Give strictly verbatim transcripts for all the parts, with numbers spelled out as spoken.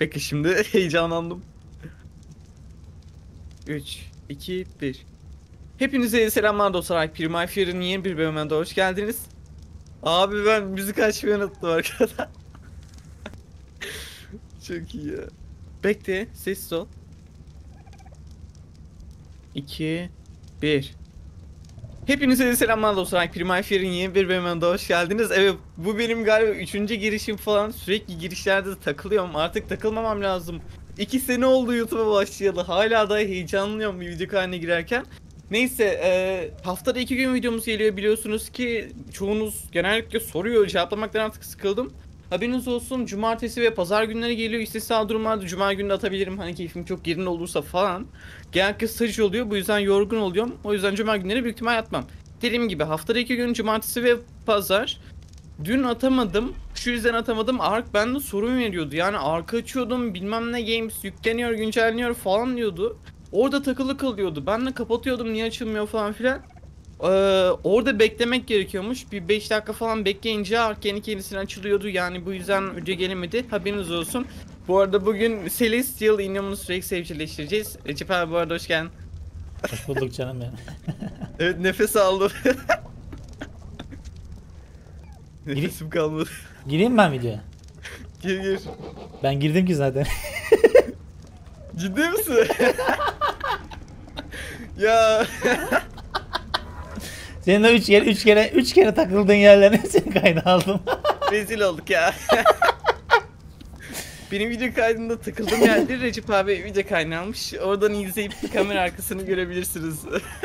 Peki şimdi heyecanlandım. üç, iki, bir. Hepinize selamlar dostlar. Prime Fire'ın yeni bir bölümüne de hoş geldiniz. Abi ben müzik açmayı unuttum arkadaşlar. Çok iyi ya. Bekle, sessiz ol. iki, bir. Hepinize selamlar dostlar. Prime Fire'ın yeni bir bölümüne de hoş geldiniz. Evet, bu benim galiba üçüncü girişim falan. Sürekli girişlerde de takılıyorum. Artık takılmamam lazım. İki sene oldu YouTube'a başlayalı. Hala da heyecanlanıyorum bir video haline girerken. Neyse, e, haftada iki gün videomuz geliyor, biliyorsunuz ki çoğunuz genellikle soruyor, cevaplamaktan artık sıkıldım. Haberiniz olsun, cumartesi ve pazar günleri geliyor. İstisna durumlarda cuma günü de atabilirim, hani keyfim çok yerinde olursa falan. Genellikle staj oluyor, bu yüzden yorgun oluyorum. O yüzden cuma günleri büyük ihtimal yatmam. Dediğim gibi haftada iki gün, cumartesi ve pazar. Dün atamadım. Şu yüzden atamadım. Ark bende sorun veriyordu. Yani Ark açıyordum, bilmem ne games yükleniyor, güncelleniyor falan diyordu. Orada takılı kalıyordu. Ben de kapatıyordum, niye açılmıyor falan filan. Ee, orada beklemek gerekiyormuş. Bir beş dakika falan bekleyince Ark kendi kendisine açılıyordu. Yani bu yüzden video gelemedi. Haberiniz olsun. Bu arada bugün Celestial Inhumanus Rex evcilleştireceğiz. Recep abi bu arada hoş geldin. Hoş bulduk canım benim. Evet, nefes aldım. Giri Nefesim kalmadı. gireyim ben videoya. Gir gir. Ben girdim ki zaten. Ciddi misin? Ya Senin de üç kere üç kere üç kere takıldığın yerlerine seni kayda aldım. rezil olduk ya. Benim video kaydında takıldığım yerde Recep abi video kaydını almış. Oradan izleyip kamera arkasını görebilirsiniz.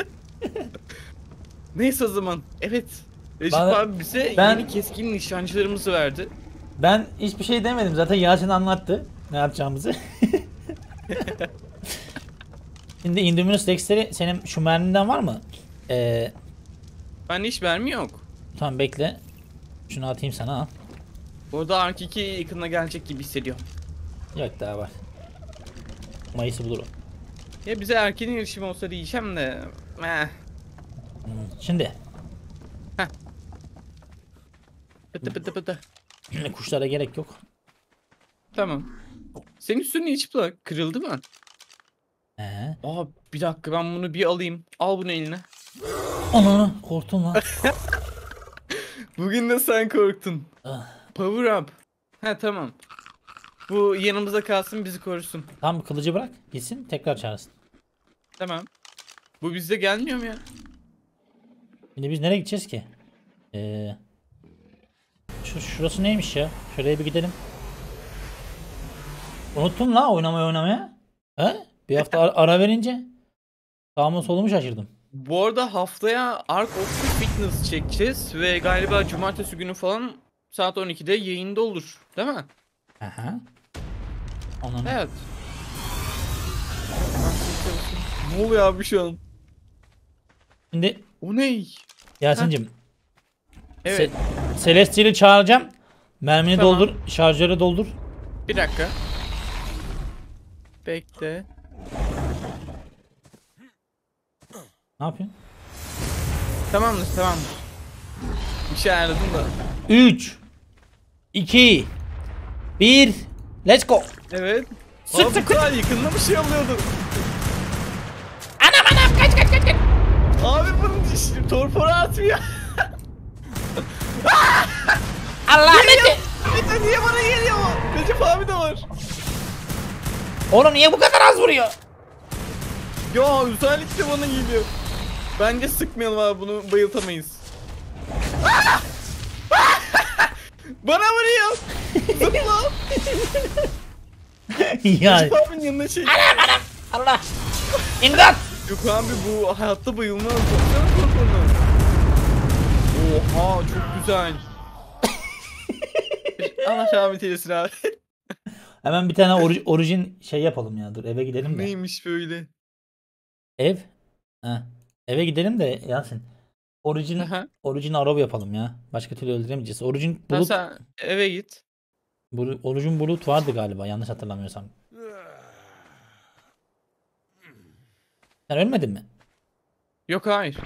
Neyse o zaman. Evet. Recep Bana- abi bize ben- yeni keskin nişancılarımızı verdi. Ben hiçbir şey demedim. Zaten Yasin anlattı ne yapacağımızı. Şimdi Indominus Rex'leri senin şu merminden var mı? Ee, Ben hiç mermi yok. tamam bekle. Şunu atayım sana al. Orada Ark iki yakında gelecek gibi hissediyorum. Yok daha var. Mayıs'ı bulur o. Ya bize erken erişim olsa diyeceğim de. Meh. Hmm, Şimdi Pıtı pıtı pıtı. kuşlara gerek yok. Tamam. Senin üstünün içi plak kırıldı mı? Ee, Aa, bir dakika, ben bunu bir alayım. Al bunu eline. Ananı korktum lan. Bugün de sen korktun. Ah. Power up. Ha tamam. Bu yanımıza kalsın, bizi korusun. Tamam kılıcı bırak gitsin tekrar çağırsın. Tamam. Bu bizde gelmiyor mu ya? Şimdi biz nereye gideceğiz ki? Ee, şu, şurası neymiş ya? Şuraya bir gidelim. Unuttum la oynamayı oynamaya. He? Bir hafta ara, ara verince sağımı solumu şaşırdım. Bu arada haftaya Ark of Fitness çekeceğiz ve galiba cumartesi günü falan saat on ikide yayında olur. Değil mi? Aha. Ananı. Evet. Ne oluyor abi şu an? Şimdi O ne? Yasin'cim. Evet. Se Celestial'i çağıracağım. Mermini Tamam. doldur. Şarjörü doldur. Bir dakika. Bekle. Ne yapıyorsun? Tamamdır, tamamdır. Bir şey ayarladım da. üç iki bir Let's go. Evet. Sık Abi sık bu kadar yakında bir şey oluyordu. Anam anam kaç kaç kaç kaç. Abi bunun dişi torpora atmıyor. Allah Mete. Mete niye bana geliyor? Recep abi de var. Oğlum niye bu kadar az vuruyor? Ya özellikle bana geliyor. Bence sıkmayalım abi, bunu bayıltamayız. Bana vuruyor. Zıpla. Ya Recep abinin yanına şey. Allah. İmdat. Yok abi, bu hayatta bayılmaz. Baksana torporuna. Oha çok güzel. Allah rahmet eylesin abi. Hemen bir tane ori- orijin şey yapalım ya. Dur eve gidelim de. Neymiş böyle? Ev. Ha. Eve gidelim de Yasin. Orijin Aha. orijin arrow yapalım ya. Başka türlü öldüremeyeceğiz. Orijin Sen, bulut sen eve git. bulu- orijin bulut vardı galiba yanlış hatırlamıyorsam. Sen ölmedin mi? Yok hayır.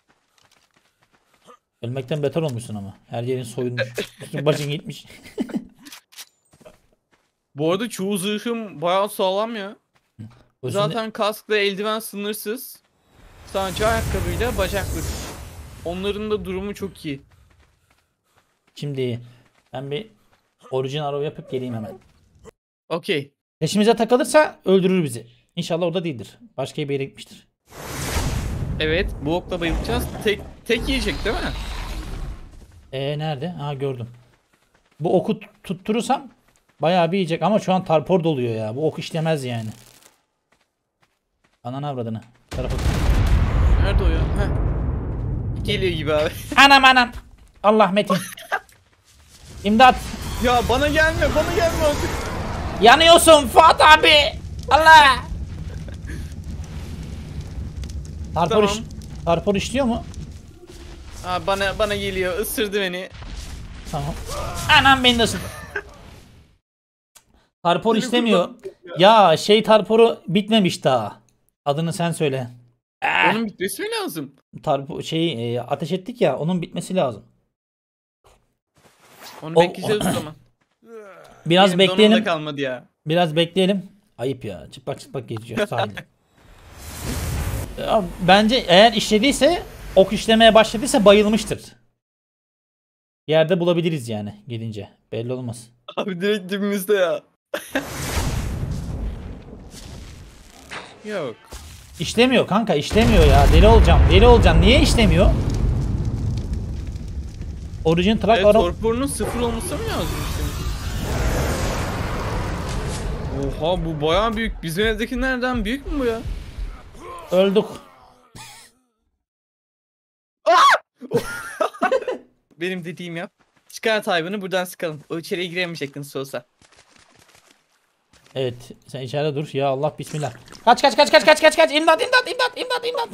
Ölmekten beter olmuşsun ama. Her yerin soyulmuş. Üstün başın gitmiş. Bu arada çoğu zırhım bayağı sağlam ya. Üstünde- Zaten kask ve eldiven sınırsız. Sadece ayakkabıyla bacaklık. Onların da durumu çok iyi. Şimdi ben bir orijin arrow yapıp geleyim hemen. Okey. Peşimize takılırsa öldürür bizi. İnşallah orada değildir. Başka bir yere gitmiştir. Evet, bu okla bayılacağız. Tek tek yiyecek değil mi? Ee nerede? Ha gördüm. Bu oku tut- tutturursam bayağı bir yiyecek ama şu an tarpor doluyor ya. Bu ok işlemez yani. Ananı avradını. Tarafa. Nerede o ya? Heh. Geliyor gibi abi. Anam anam. Allah Metin. İmdat. Ya bana gelme, bana gelme artık. Yanıyorsun Fuat abi. Allah. Tarpor Tamam. iş. Tarpor işliyor mu? Aa, bana bana geliyor, ısırdı beni. Tamam. Anam beni de ısırdı. Tarpor Seni işlemiyor. kurban- Ya şey tarporu bitmemiş daha. Adını sen söyle. Eh, Onun bitmesi mi lazım? tarpo şeyi e, ateş ettik ya onun bitmesi lazım. Onu O- bekleyeceğiz o zaman. Biraz Benim bekleyelim. donumda kalmadı ya. Biraz bekleyelim. Ayıp ya. Çıplak çıplak geziyor sahilde. Ya, bence eğer işlediyse ok işlemeye başladıysa bayılmıştır. Bir yerde bulabiliriz yani gelince. Belli olmaz. Abi direkt dibimizde ya. Yok. İşlemiyor kanka işlemiyor ya. Deli olacağım. Deli olacağım. Niye işlemiyor? Origin track Evet, ara- torporunun sıfır olması mı lazım şimdi? Oha, bu bayağı büyük. Bizim evdekilerden büyük mü bu ya? öldük. Benim dediğim yap. Çıkart hayvanı, buradan sıkalım. O içeriye giremeyecek nasıl olsa. Evet sen içeride dur. Ya Allah bismillah. Kaç kaç kaç kaç kaç kaç kaç. İmdat imdat imdat imdat imdat.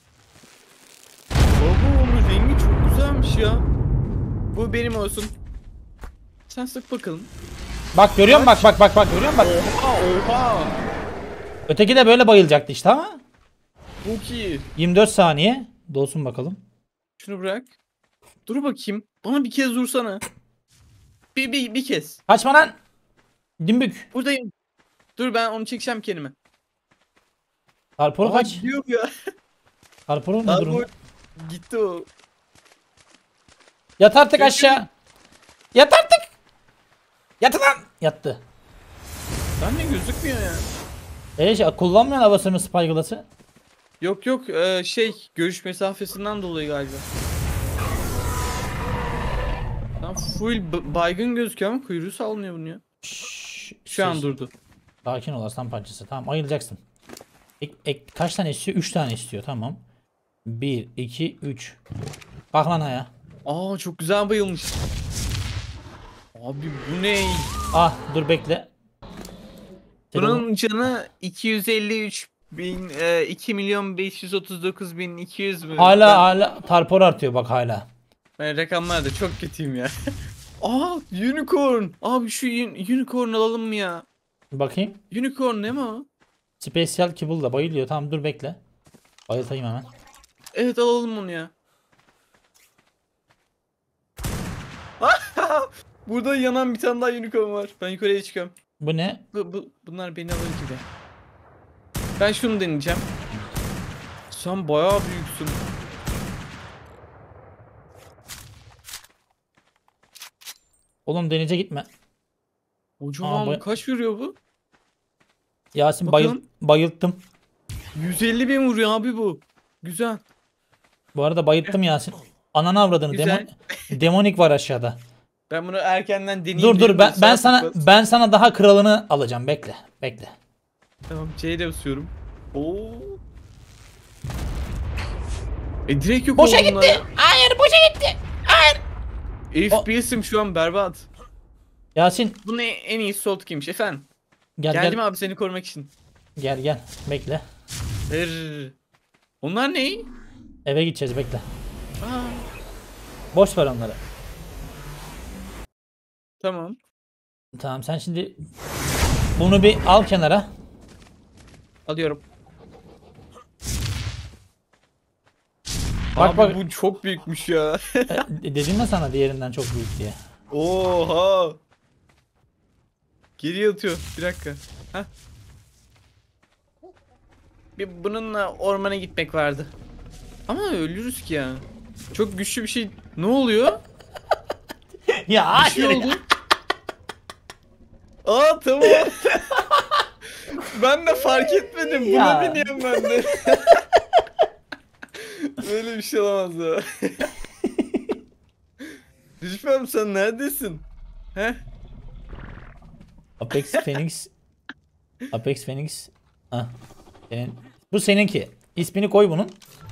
Baba, onun rengi çok güzelmiş ya. Bu benim olsun. Sen sık bakalım. Bak görüyor musun? Bak bak bak bak görüyor musun? Bak. Oha oha. Öteki de böyle bayılacaktı işte ama. Çok iyi. yirmi dört saniye. Dolsun bakalım. Şunu bırak. Dur bakayım. Bana bir kez vursana. Bir, bir, bir kez. Kaçma lan. Dümbük. Buradayım. Dur, ben onu çekeceğim kendime. Tarporu Aa, kaç. gidiyor ya. Tarporu ne Abi durum? o- gitti o. Yat artık Çekil. aşağı. Yat artık. Yat lan. Yattı. Ben de gözükmüyor ya. E şey, kullanmayan havasını Spyglass'ı. Yok yok, e, şey, görüş mesafesinden dolayı galiba. Lan full b- baygın gözüküyor ama kuyruğu salmıyor bunu ya. Şşş, Şu an ses- durdu. Sakin ol aslan parçası. Tamam ayılacaksın. Ek, ek, kaç tane istiyor? üç tane istiyor. Tamam. bir, iki, üç. Bak lan ayağa. Aa, çok güzel bayılmış. Abi bu ne? Ah dur bekle. Telefon- Bunun canı iki yüz elli üç bin, e, iki milyon beş yüz otuz dokuz bin iki yüz mü? Hala Ben- hala tarpor artıyor bak hala. Ben rakamlarda çok kötüyüm ya. Aa, unicorn. Abi şu un- unicorn alalım mı ya? Bakayım. Unicorn ne mi o? Special Kibble da bayılıyor. Tamam dur bekle. Bayıltayım hemen. Evet, alalım onu ya. Burada yanan bir tane daha unicorn var. Ben yukarıya çıkıyorum. Bu ne? Bu, bu, bunlar beni alır gibi. Ben şunu deneyeceğim. Sen bayağı büyüksün. Oğlum denize gitme. Kocaman, Aa, bu- kaç vuruyor bu? Yasin bayıl Bakalım. bayılttım. yüz elli bin vuruyor abi bu. Güzel. Bu arada bayılttım Yasin. Ananı avradını. Güzel. Demon demonik var aşağıda. Ben bunu erkenden deneyeyim. Dur dur diyorum ben da ben saat sana tutmaz. ben sana daha kralını alacağım. Bekle. Bekle. Tamam, C'de basıyorum. Oo. E direkt yok Boşa oldu bunlar gitti. ya. Hayır boşa gitti. Hayır. F P S'im şu an berbat. Yasin Bunun en en iyi sol kimmiş efendim? gel Geldim gel. abi seni korumak için. Gel gel. Bekle. Hırr. Onlar ne? Eve gideceğiz bekle. Aa, Boş ver onları. tamam. Tamam sen şimdi bunu bir al kenara. Alıyorum. Bak Abi bak. bu çok büyükmüş ya. E, dedim ya sana diğerinden çok büyük diye. Oha. Geriye atıyor. Bir dakika. Heh. Bir bununla ormana gitmek vardı. Ama ölürüz ki ya. Çok güçlü bir şey. Ne oluyor? Ya Bir şey hayır oldu. ya. Aa tamam. Ben de fark etmedim. Buna Ya. biniyorum ben de. Böyle bir şey olamaz ya. Düşmem, sen neredesin? He? Apex Phoenix. Apex Phoenix. Ah. Senin. Bu seninki. İsmini koy bunun.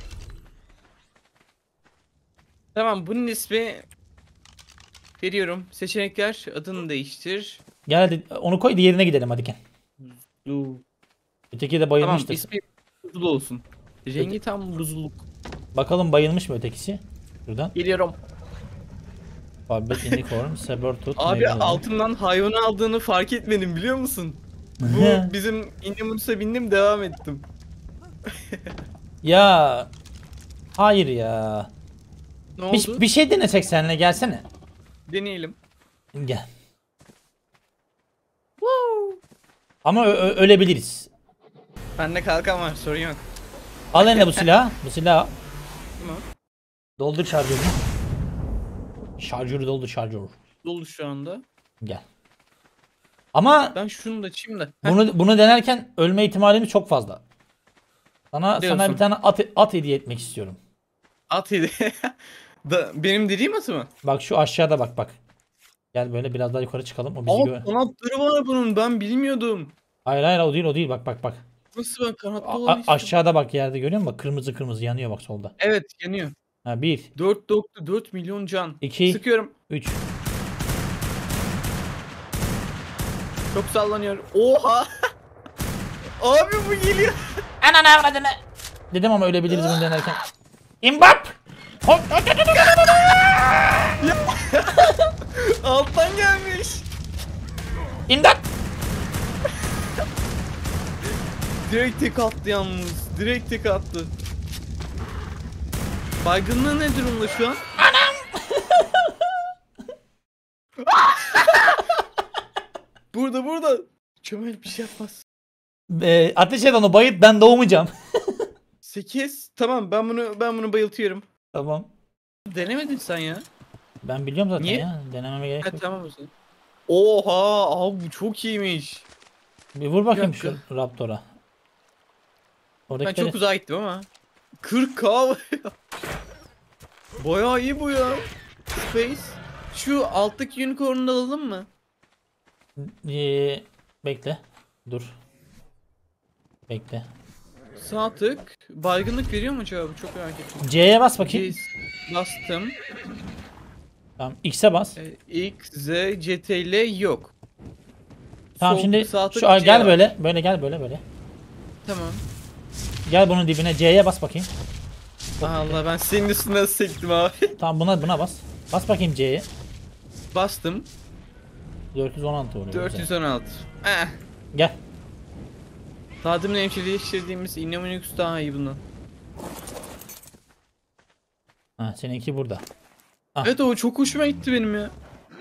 Tamam, bunun ismi veriyorum. Seçenekler, adını değiştir. Gel hadi onu koy, diğerine gidelim hadi gel. Du. Öteki de Tamam, bayılmıştır. ismi buzul olsun. Rengi tam buzuluk. Bakalım bayılmış mı ötekisi? Şuradan. Geliyorum. Fabet Unicorn, Sabertooth, Abi Megalodon. altından hayvanı aldığını fark etmedim, biliyor musun? Bu bizim Indominus'a bindim, devam ettim. Ya. Hayır ya. Ne oldu? Bir, bir şey denesek seninle, gelsene. Deneyelim. Gel. Ama ö- ö- ölebiliriz. Bende kalkan var, sorun yok. Al eline bu silahı. Bu silahı. Tamam. Doldur şarjörünü. Şarjörü doldur, şarjör. Dolu şu anda. Gel. Ama Ben şunu da açayım da. Heh, bunu bunu denerken ölme ihtimalimiz çok fazla. Sana Diyorsun. sana bir tane at at hediye etmek istiyorum. at yedi. Da, benim dediğim atı mı? Bak şu aşağıda bak bak. Gel böyle biraz daha yukarı çıkalım. O bizi Aa, gör. kanatları var bunun, ben bilmiyordum. Hayır hayır, o değil o değil, bak bak bak. Nasıl ben kanatlı A- olan a- istiyorum. aşağıda bak, yerde görüyor musun? Bak kırmızı kırmızı yanıyor bak solda. Evet, yanıyor. Ha bir, dört doktu dört milyon can. iki, Sıkıyorum. üç. Çok sallanıyor. Oha. Abi bu geliyor. Ananı avradını. Dedim ama ölebiliriz bunu denerken. İmbap. Hop. Alttan gelmiş. İmdat. Direkt tek attı yalnız. Direkt tek attı. Baygınlığı ne durumda şu an? Burada burada. Çömel bir şey yapmaz. Ee, ateş et onu, bayıt, ben doğmayacağım. sekiz. Tamam, ben bunu ben bunu bayıltıyorum. Tamam. Denemedin sen ya. Ben biliyorum zaten Niye? ya. Denememe gerek Ha, yok. tamam o zaman. Oha abi, bu çok iyiymiş. Bir vur bakayım Bir şu dakika. Raptor'a. Ben Oradakileri... çok uzağa gittim ama. kırk K. Bayağı iyi bu ya. Space. Şu alttaki unicorn'u da alalım mı? Ee, bekle. Dur. Bekle. Sağ tık. Baygınlık veriyor mu acaba? Çok merak ettim. C'ye bas bakayım. Yes. Bastım. Tamam. X'e bas. Ee, X, Z, C T L yok. Tamam Sol şimdi tık, sağ tık, şu ay C gel var. böyle. Böyle gel böyle böyle. Tamam. Gel bunun dibine, C'ye bas bakayım. Allah, ben senin üstünden sektim abi. Tamam buna buna bas. Bas bakayım C'ye. Bastım. dört yüz on altı vuruyor. dört yüz on altı. Eh. Gel. Daha demin hemşireleştirdiğimiz Innominux daha iyi bundan. Ha, seninki burada. Ah. Evet, o çok hoşuma gitti benim ya.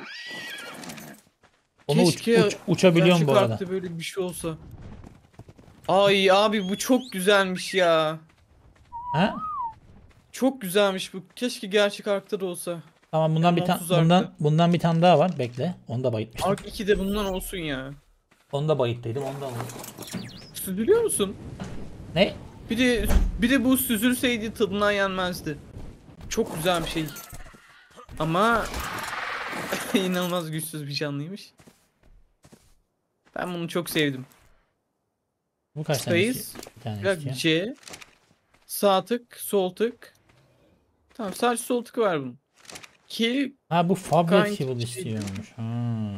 Onu uç, Keşke uç, uçabiliyorum gerçek bu arada. hayatta böyle bir şey olsa. Ay abi, bu çok güzelmiş ya. Ha? Çok güzelmiş bu. Keşke gerçek arkta da olsa. Tamam bundan bir tane Onsuz arka. bundan bundan bir tane daha var. Bekle. Onu da bayıtmıştım. Ark iki de bundan olsun ya. Onu da bayıttıydım. Onu da alalım. Süzülüyor musun? Ne? Bir de bir de bu süzülseydi tadından yenmezdi. Çok güzel bir şey. Ama inanılmaz güçsüz bir canlıymış. Ben bunu çok sevdim. Bu kaç tane Space, istiyor? Bir tane Bak istiyor. C, sağ tık, sol tık. Tamam, sadece sol tık var bunun. Ki Ha bu Fablet Kanki Civil şey- istiyormuş. Ha.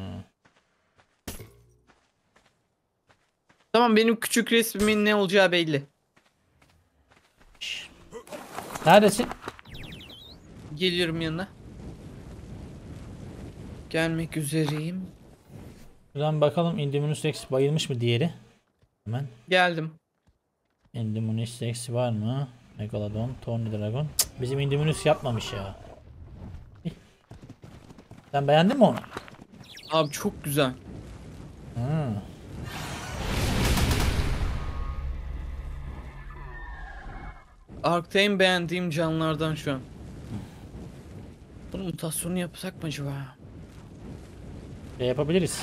tamam, benim küçük resmimin ne olacağı belli. Şş. Neredesin? Geliyorum yanına. Gelmek üzereyim. Buradan bakalım Indominus Rex bayılmış mı diğeri? Hemen. Geldim. Indominus Rex var mı? Megalodon, Tony Dragon. Cık, bizim Indominus yapmamış ya. Sen beğendin mi onu? Abi çok güzel. Hmm. Ark'ta en beğendiğim canlılardan şu an. Bunun mutasyonunu yapsak mı acaba? Şey yapabiliriz.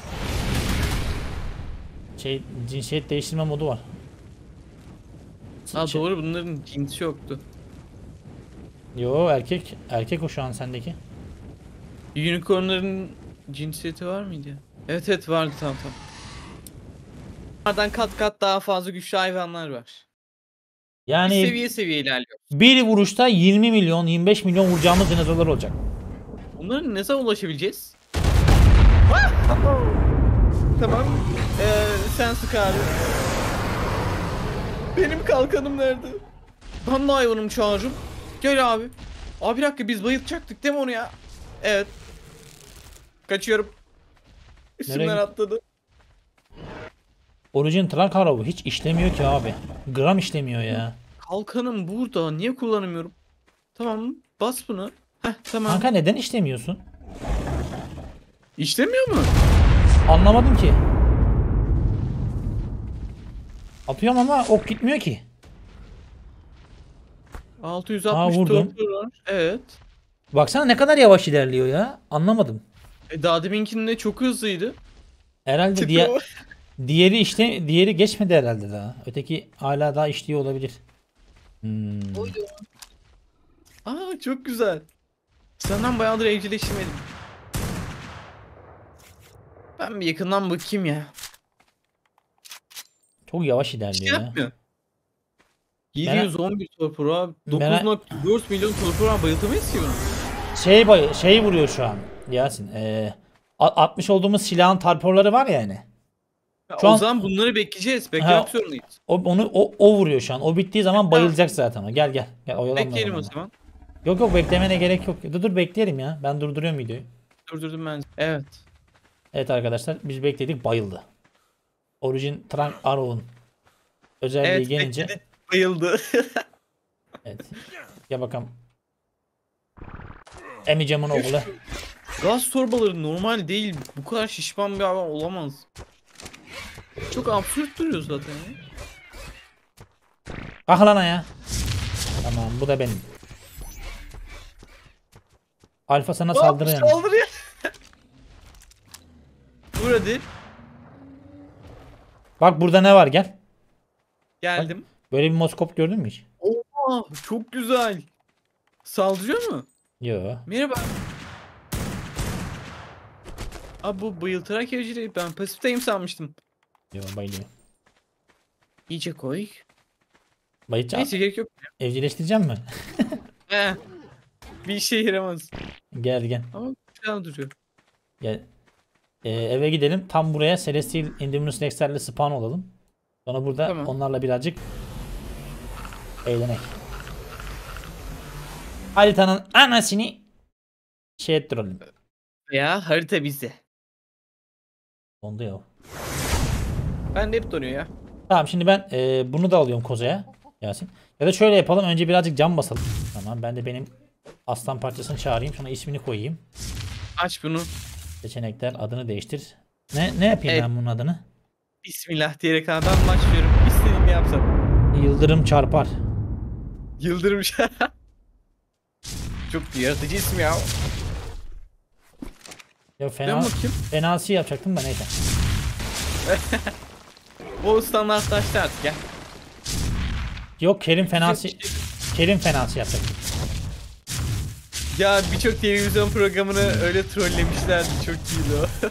Şey, cinsiyet değiştirme modu var. Ha Şey- doğru, bunların cinsi yoktu. Yo, erkek. Erkek o şu an sendeki. Unicornların cinsiyeti var mıydı? Evet evet vardı, tamam tamam. Bunlardan kat kat daha fazla güçlü hayvanlar var. Biz Yani seviye seviye ilerliyor. bir vuruşta yirmi milyon, yirmi beş milyon vuracağımız dinozorlar olacak. Bunların ne zaman ulaşabileceğiz? Tamam. Ee, sen sık abi. Benim kalkanım nerede? Ben de hayvanım çağırırım. Gel abi. Abi bir dakika, biz bayıltacaktık değil mi onu ya? Evet. Kaçıyorum. Üstümden Nereye- atladı. Origin Truck Arrow hiç işlemiyor ki abi. Gram işlemiyor ya. Kalkanım burada. Niye kullanamıyorum? Tamam. Bas bunu. Heh tamam. Kanka neden işlemiyorsun? İşlemiyor mu? Anlamadım ki. Atıyorum ama ok gitmiyor ki. altı yüz Aa, altmış vurdum. torpil var. Evet. Baksana ne kadar yavaş ilerliyor ya. Anlamadım. E, daha deminkinde çok hızlıydı. Herhalde Tipi diğer o. diğeri işte diğeri geçmedi herhalde daha. Öteki hala daha işliyor olabilir. Hmm. Aa çok güzel. Senden bayağıdır evcilleşmedim. Ben bir yakından bakayım ya. Çok yavaş Şey ilerliyor ya. yapmıyor. yedi yüz on bir torpil abi. Merak- dokuz nokta dört milyon torpil abi, bayıltamayız ki bunu. Şey bay şey vuruyor şu an Yasin. Ee, a- atmış olduğumuz silahın tarporları var ya yani. Ya Şu o an- zaman bunları bekleyeceğiz. Beklemek zorundayız. O onu o, o vuruyor şu an. O bittiği zaman bayılacak zaten o. Gel gel. Gel oyalanma. Bekleyelim o oyalanma. zaman. Yok yok, beklemene gerek yok. Dur dur bekleyelim ya. Ben durduruyorum videoyu. Durdurdum ben. Evet. Evet arkadaşlar, biz bekledik, bayıldı. Origin Trunk Arrow'un özelliği Evet gelince bekledik. Bayıldı. evet. Gel bakalım. Emicam'ın oğlu. Gaz torbaları normal değil. Bu kadar şişman bir hayvan olamaz. Çok absürt duruyor zaten ya. Kalk lan ya. Tamam, bu da benim. Alfa sana saldırıyor. yani. Saldırıyor. Vur hadi. Bak burada ne var, gel. Geldim. Böyle bir moskop gördün mü hiç? Oha çok güzel. Saldırıyor mu? Yo. Merhaba. Abi bu bayıltarak evcili. Ben pasifteyim sanmıştım. Yo, bayılıyor. İyice koy. Bayılacağım. Neyse gerek yok. Evcilleştireceğim mi? Eh, bir işe yaramaz. Gel gel. Ama güzel duruyor. Gel. Ee, eve gidelim. Tam buraya Celestial Indominus Rex'lerle spawn olalım. Sonra burada Tamam. onlarla birazcık eğlenek. Haritanın anasını şey ettirelim. Ya harita bizde. Dondu ya. Ben de hep donuyor ya. Tamam, şimdi ben e, bunu da alıyorum kozaya Yasin. Ya da şöyle yapalım, önce birazcık cam basalım. Tamam, ben de benim aslan parçasını çağırayım, sonra ismini koyayım. Aç bunu. Seçenekler, adını değiştir. Ne ne yapayım Evet. ben bunun adını? Bismillah diyerek abi ben başlıyorum. İstediğimi yapsam. Yıldırım çarpar. Yıldırım. Çok yaratıcı isim ya. Ya Ben fena bakayım. fenası yapacaktım da neyse. O standartlaştı artık ya. Yok, Kerim fenası Güzel bir Kerim fenası yapacaktım. Ya birçok televizyon programını öyle trollemişlerdi. Çok iyiydi o.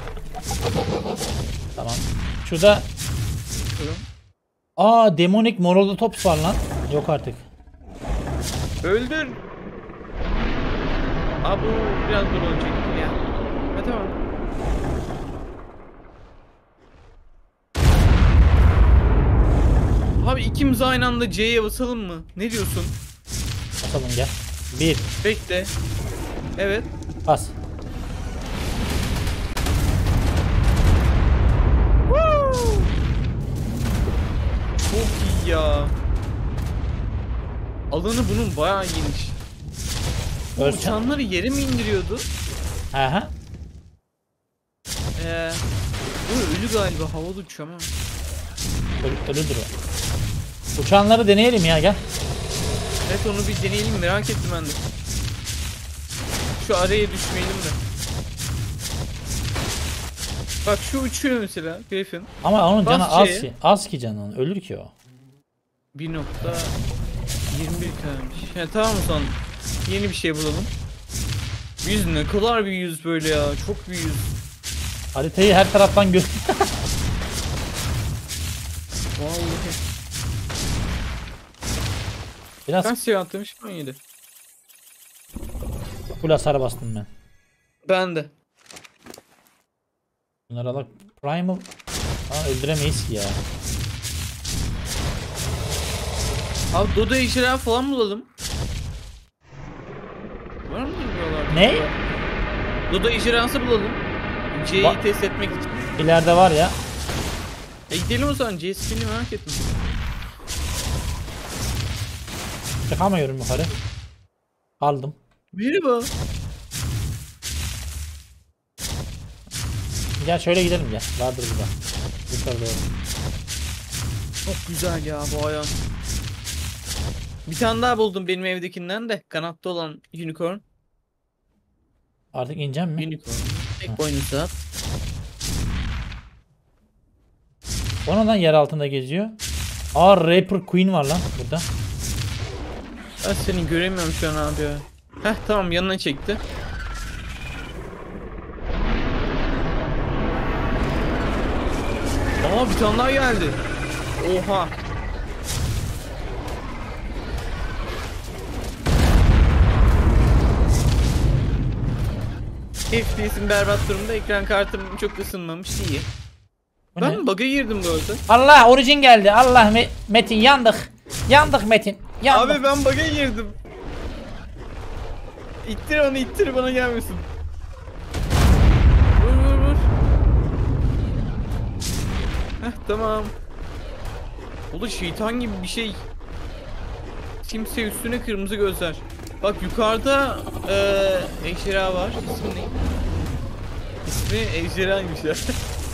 Tamam. Şurada aa demonik Morolotops var lan. Yok artık. Öldür. Abi bu biraz zor olacak ya. Ha tamam. Abi ikimiz aynı anda C'ye basalım mı? Ne diyorsun? Bakalım gel. Bir. Bekle. Evet. Bas. Çok iyi ya. Alanı bunun bayağı geniş. Bu Ölçen. uçanları yere mi indiriyordu? Aha. Ee, Bu ölü galiba, havada uçuyor ama. Öl ölüdür o. Uçanları deneyelim ya, gel. Evet, onu bir deneyelim, merak ettim ben de. Şu araya düşmeyelim de. Bak şu uçuyor mesela Griffin. Ama onun canı Bas az şeye. ki. Az ki canı onun. Ölür ki o. bir nokta yirmi bir kalmış. Ya tamam, o zaman yeni bir şey bulalım. Yüz ne kadar bir yüz böyle ya, çok bir yüz. Haritayı her taraftan gör. Vallahi. Biraz Kaç seviye atlamış? on yedi. full hasar bastım ben. Ben de. Bunları alak. Primal. Aa, öldüremeyiz ki ya. Abi Dodo ejderha falan bulalım. Var mı buralarda? Ne? Dodo ejderhası bulalım. C'yi Va- test etmek için. İleride var ya. E gidelim o zaman, C skillini merak ettim. Çıkamıyorum yukarı. Aldım. Merhaba. Gel şöyle gidelim gel. Vardır burada. Yukarı doğru. Çok güzel ya bu ayağım. Bir tane daha buldum benim evdekinden de. Kanatta olan unicorn. Artık ineceğim mi? Unicorn. Tek boynuzlu at. Ondan yer altında geziyor. Aa, Reaper Queen var lan burada. Ben seni göremiyorum şu an abi ya. Heh tamam, yanına çekti. Aa, bir tane daha geldi. Oha. F P S'im berbat durumda. Ekran kartım çok ısınmamış. İyi. Bu Ben ne? bug'a girdim bu arada. Allah, Origin geldi. Allah, Me- Metin yandık. Yandık Metin. Yandık. Abi ben bug'a girdim. İttir onu, ittir, bana gelmesin. Vur vur vur. Heh tamam. O da şeytan gibi bir şey. Kimse üstüne kırmızı gözler. Bak yukarıda eee ejderha var. İsmi ne? İsmi ejderhaymış ya.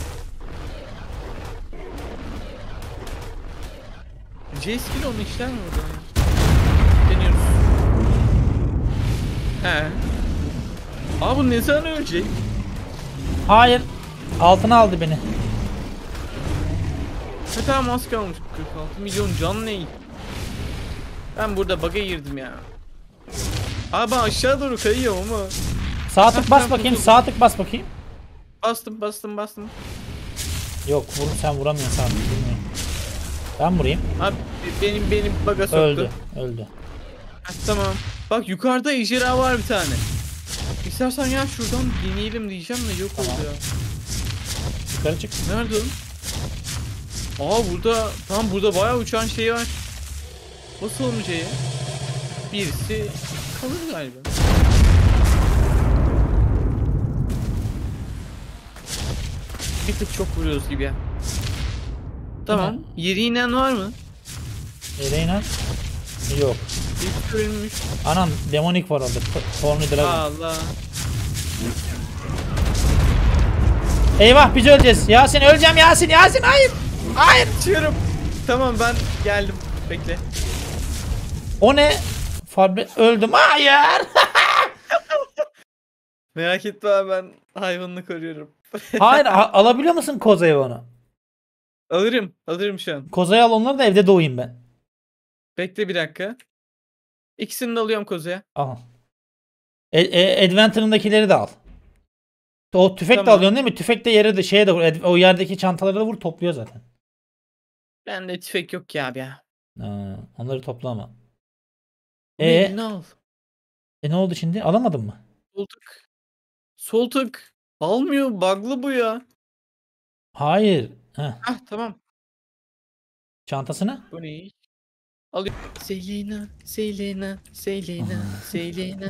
J-Skill onu işler mi orada? Deniyoruz. He. Aa, bu ne zaman ölecek? Hayır. Altına aldı beni. Ne kadar maske kalmış? kırk altı milyon can ne? Ben burada bug'a girdim ya. Abi ben aşağı doğru kayıyorum ama. Sağ tık bas Ben bakayım. kurtuldum. Sağ tık bas bakayım. Bastım bastım bastım. Yok, vur, sen vuramıyorsun sağ tık. Bilmiyorum. Ben vurayım. Abi benim benim bug'a soktu. Öldü. Öldü. Heh, tamam. Bak yukarıda ejderha var bir tane. İstersen ya şuradan deneyelim diyeceğim de yok Tamam. oldu ya. Yukarı çık. Nerede o? Aa burada, tam burada bayağı uçan şey var. Basalım C'ye. Birisi kalır galiba. Bir tık çok vuruyoruz gibi ya. Tamam. Yeri inen var mı? Yere inen. Yok. Bir ölmüş. Anam, demonik var orada. Thorny Dragon. Allah. Eyvah, biz öleceğiz. Yasin, öleceğim Yasin. Yasin, hayır. Hayır. Çıkıyorum. Tamam ben geldim. Bekle. O ne? Fabre öldüm. Hayır. Merak etme abi, ben hayvanını koruyorum. Hayır, a- alabiliyor musun kozayı onu? Alırım. Alırım şu an. Kozayı al, onları da evde doğayım ben. Bekle bir dakika. İkisini de alıyorum kozaya. Aha. E, e, Adventure'ındakileri de al. O tüfek de Tamam. alıyorsun değil mi? Tüfek de yere de şeye de vur. Ed- O yerdeki çantaları da vur, topluyor zaten. Bende tüfek yok ki abi ya. Ha, onları topla ama. E? E, Ne al? e ne oldu şimdi? Alamadın mı? Sol tık. Sol tık. Almıyor. Bug'lı bu ya. Hayır. Heh. Hah tamam. Çantasını. Bu ne? Alıyorum. Selena, Selena, Selena, Selena.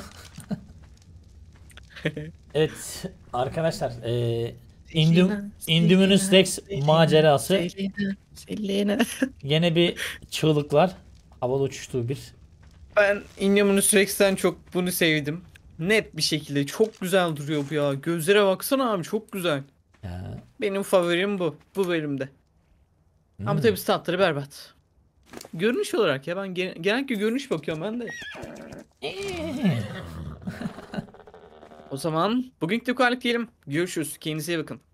Evet arkadaşlar. E, Selena, Indum, Indominus Selena, Rex Selena, macerası. Selena, Selena. Yine bir çığlıklar. Havalı uçuştuğu bir. Ben Indominus Rex'ten çok bunu sevdim. Net bir şekilde çok güzel duruyor bu ya. Gözlere baksana abi, çok güzel. Ya. Benim favorim bu. Bu bölümde. Ama Hmm. tabii statları berbat. Görünüş olarak ya ben gen- genellikle görünüş bakıyorum ben de. O zaman bugünkü de bu kadar diyelim. Görüşürüz. Kendinize iyi bakın.